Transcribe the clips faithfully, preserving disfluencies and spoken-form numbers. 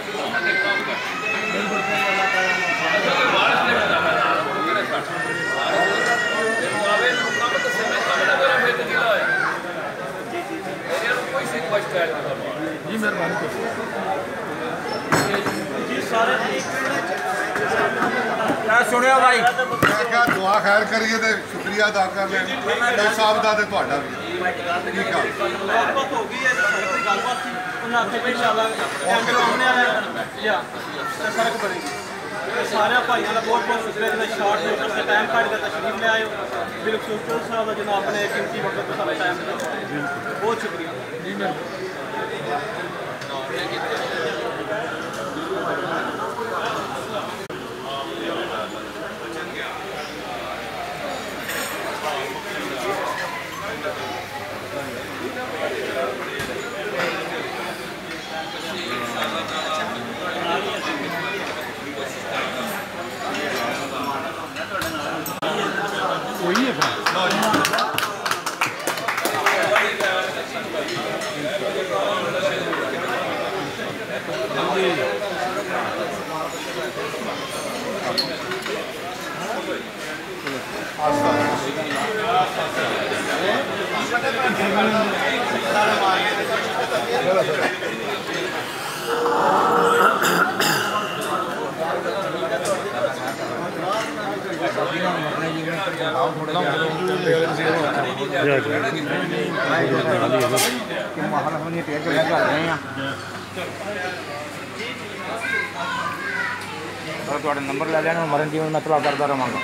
जी मेहरबानी क्या सुनिया भाई मैं क्या दुआ खैर करिए तो शुक्रिया अदा कर लें साहब का तो भी ठीक है सारे भाइयों का बहुत बहुत शुक्रिया जिन्हें शॉर्ट नोटिस से टाइम काट कर तशरीफ ले आए बिल्कुल साहब जनाब ने कीमती वक्त तो सारा टाइम बहुत शुक्रिया जी मैं वही है थोड़ा नंबर ले लेना मरण जीवन मैं थोड़ा करता रहांगा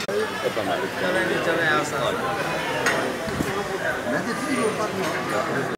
चले चले